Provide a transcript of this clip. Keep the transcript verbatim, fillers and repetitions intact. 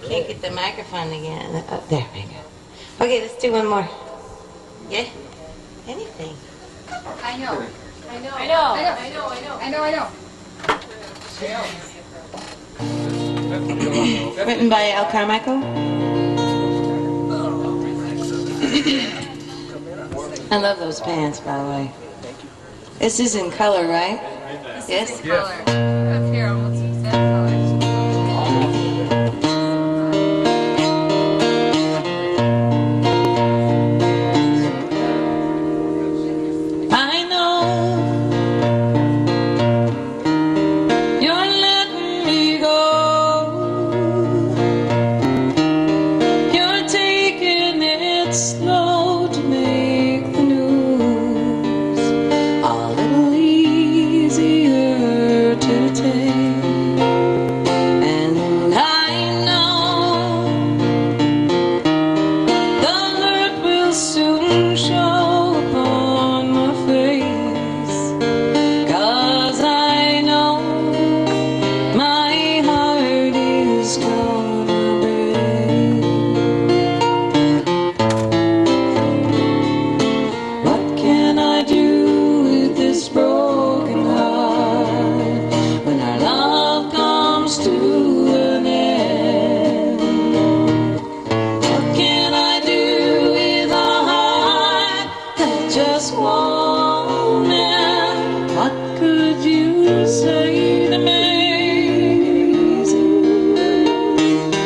Can't get the microphone again. Oh, there we go. Okay, let's do one more. Yeah? Anything. I know. I know. I know. I know. I know. I know. I know. Written by Al Carmichael. I love those pants, by the way. This is in color, right? This Yes? is in color. Up here, almost exact colors. I know you're letting me go. You're taking it slow to make the news a little easier to take. And I know the hurt will soon show upon my face, 'cause I know my heart is gonna break. What can I do with this broken heart when our love comes to an end? What can I do with a heart that just won't end? What could you say to me?